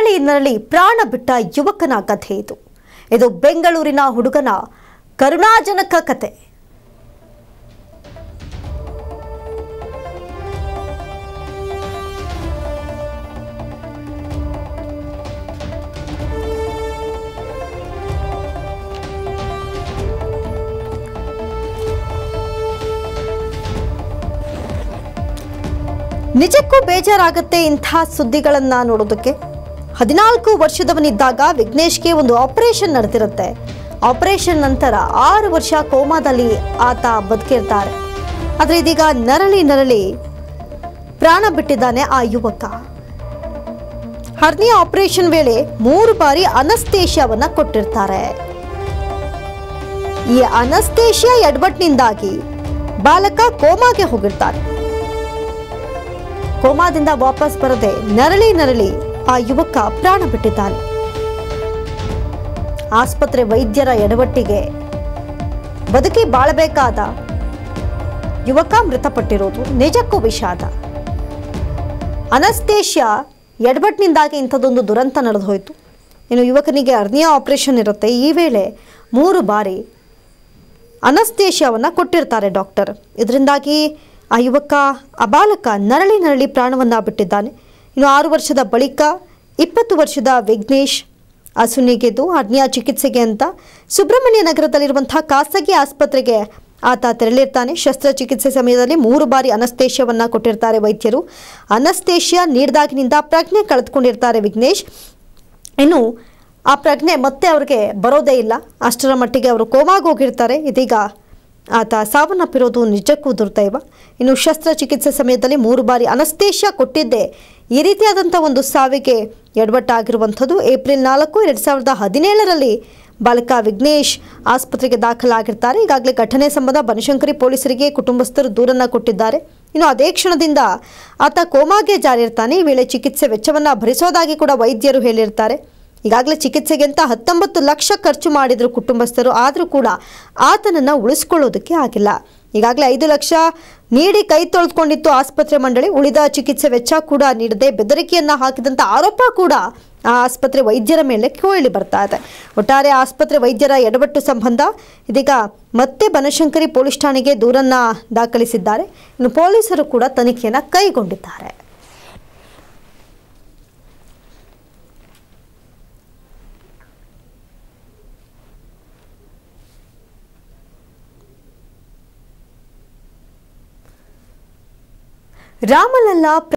ನರಳಿ ನರಳಿ ಪ್ರಾಣ ಬಿಟ್ಟ ಯುವಕನ ಕಥೆ ಇದು ಬೆಂಗಳೂರಿನ ಹುಡುಗನ ಕರುಣಾಜನಕ ಕಥೆ. ನಿಜಕ್ಕೂ ಬೇಜಾರಾಗುತ್ತೆ ಇಂಥ ಸುದ್ದಿಗಳನ್ನ ನೋಡೋದಕ್ಕೆ. 14 ವರ್ಷದವನಿದ್ದಾಗ ವಿಘ್ನೇಶ್ಗೆ ಒಂದು ಆಪರೇಷನ್ ನಡೆದಿರುತ್ತೆ. ಆಪರೇಷನ್ ನಂತರ 6 ವರ್ಷ ಕೋಮಾದಲ್ಲಿ ಆತ ಬದುಕಿರ್ತಾರೆ. ಆದರೆ ಇದೀಗ ನರಳಿ ನರಳಿ ಪ್ರಾಣ ಬಿಟ್ಟಿದ್ದಾನೆ ಆ ಯುವಕ. ಹರ್ನಿಯಾ ಆಪರೇಷನ್ ವೇಳೆ 3 ಬಾರಿ ಅನಸ್ತೇಶಿಯಾವನ್ನ ಕೊಟ್ಟಿರ್ತಾರೆ. ಈ ಅನಸ್ತೇಶಿಯಾ ಎಡವಟ್ಟಿನಿಂದಾಗಿ ಬಾಲಕ ಕೋಮಾಗೆ ಹೋಗಿರ್ತಾನೆ. ಕೋಮಾದಿಂದ ವಾಪಸ್ ಬರದೆ ನರಳಿ ನರಳಿ ಆ ಯುವಕ ಪ್ರಾಣ ಬಿಟ್ಟಿದ್ದಾನೆ. ಆಸ್ಪತ್ರೆ ವೈದ್ಯರ ಎಡವಟ್ಟಿಗೆ ಬದುಕಿ ಬಾಳಬೇಕಾದ ಯುವಕ ಮೃತಪಟ್ಟಿರೋದು ನಿಜಕ್ಕೂ ವಿಷಾದ. ಅನಸ್ತೇಶಿಯಾ ಎಡವಟ್ಟಿನಿಂದಾಗಿ ಇಂಥದ್ದೊಂದು ದುರಂತ ನಡೆದು ಹೋಯಿತು. ಇನ್ನು ಯುವಕನಿಗೆ ಹರ್ನಿಯಾ ಆಪರೇಷನ್ ಇರುತ್ತೆ. ಈ ವೇಳೆ 3 ಬಾರಿ ಅನಸ್ತೇಶಿಯಾವನ್ನು ಕೊಟ್ಟಿರ್ತಾರೆ ಡಾಕ್ಟರ್. ಇದರಿಂದಾಗಿ ಆ ಯುವಕ ಆ ಬಾಲಕ ನರಳಿ ನರಳಿ ಪ್ರಾಣವನ್ನು ಬಿಟ್ಟಿದ್ದಾನೆ. ಇನ್ನು 6 ವರ್ಷದ ಬಳಿಕ 20 ವರ್ಷದ ವಿಘ್ನೇಶ್ ಅಸುನಿಗೆದು ಹರ್ನಿಯಾ ಚಿಕಿತ್ಸೆಗೆ ಅಂತ ಸುಬ್ರಹ್ಮಣ್ಯ ನಗರದಲ್ಲಿರುವಂತಹ ಖಾಸಗಿ ಆಸ್ಪತ್ರೆಗೆ ಆತ ತೆರಳಿರ್ತಾನೆ. ಶಸ್ತ್ರಚಿಕಿತ್ಸೆ ಸಮಯದಲ್ಲಿ 3 ಬಾರಿ ಅನಸ್ತೇಶಿಯಾವನ್ನು ಕೊಟ್ಟಿರ್ತಾರೆ ವೈದ್ಯರು. ಅನಸ್ತೇಶಿಯಾ ನೀಡಿದಾಗಿನಿಂದ ಪ್ರಜ್ಞೆ ಕಳೆದುಕೊಂಡಿರ್ತಾರೆ ವಿಘ್ನೇಶ್. ಇನ್ನು ಆ ಪ್ರಜ್ಞೆ ಮತ್ತೆ ಅವ್ರಿಗೆ ಬರೋದೇ ಇಲ್ಲ. ಅಷ್ಟರ ಮಟ್ಟಿಗೆ ಅವರು ಕೋಮಾಗಿ ಹೋಗಿರ್ತಾರೆ. ಇದೀಗ ಆತ ಸಾವನ್ನಪ್ಪಿರೋದು ನಿಜಕ್ಕೂ ದುರ್ದೈವ. ಇನ್ನು ಶಸ್ತ್ರಚಿಕಿತ್ಸೆ ಸಮಯದಲ್ಲಿ 3 ಬಾರಿ ಅನಸ್ತೇಶಿಯಾ ಕೊಟ್ಟಿದ್ದೇ ಈ ರೀತಿಯಾದಂಥ ಒಂದು ಸಾವಿಗೆ ಎಡವಟ್ಟಾಗಿರುವಂಥದ್ದು. ಏಪ್ರಿಲ್ 4, 2017ರಲ್ಲಿ ಬಾಲಕ ವಿಘ್ನೇಶ್ ಆಸ್ಪತ್ರೆಗೆ ದಾಖಲಾಗಿರ್ತಾರೆ. ಈಗಾಗಲೇ ಘಟನೆ ಸಂಬಂಧ ಬನಶಂಕರಿ ಪೊಲೀಸರಿಗೆ ಕುಟುಂಬಸ್ಥರು ದೂರನ್ನು ಕೊಟ್ಟಿದ್ದಾರೆ. ಇನ್ನು ಅದೇ ಕ್ಷಣದಿಂದ ಆತ ಕೋಮಾಗೆ ಜಾರಿರ್ತಾನೆ. ಈ ವೇಳೆ ಚಿಕಿತ್ಸೆ ವೆಚ್ಚವನ್ನು ಭರಿಸೋದಾಗಿ ಕೂಡ ವೈದ್ಯರು ಹೇಳಿರ್ತಾರೆ. ಈಗಾಗಲೇ ಚಿಕಿತ್ಸೆಗೆ ಅಂತ 19 ಲಕ್ಷ ಖರ್ಚು ಮಾಡಿದ್ರು ಕುಟುಂಬಸ್ಥರು. ಆದರೂ ಕೂಡ ಆತನನ್ನು ಉಳಿಸ್ಕೊಳ್ಳೋದಕ್ಕೆ ಆಗಿಲ್ಲ. ಈಗಾಗಲೇ 5 ಲಕ್ಷ ನೀಡಿ ಕೈ ತೊಳೆದುಕೊಂಡಿತ್ತು ಆಸ್ಪತ್ರೆ ಮಂಡಳಿ. ಉಳಿದ ಚಿಕಿತ್ಸೆ ವೆಚ್ಚ ಕೂಡ ನೀಡದೆ ಬೆದರಿಕೆಯನ್ನು ಹಾಕಿದಂಥ ಆರೋಪ ಕೂಡ ಆ ಆಸ್ಪತ್ರೆ ವೈದ್ಯರ ಮೇಲೆ ಕೇಳಿ ಬರ್ತಾ ಇದೆ. ಒಟ್ಟಾರೆ ಆಸ್ಪತ್ರೆ ವೈದ್ಯರ ಎಡವಟ್ಟು ಸಂಬಂಧ ಇದೀಗ ಮತ್ತೆ ಬನಶಂಕರಿ ಪೊಲೀಸ್ ಠಾಣೆಗೆ ದೂರನ್ನು ದಾಖಲಿಸಿದ್ದಾರೆ. ಇನ್ನು ಪೊಲೀಸರು ಕೂಡ ತನಿಖೆಯನ್ನು ಕೈಗೊಂಡಿದ್ದಾರೆ. ರಾಮಲಲ್ಲಾ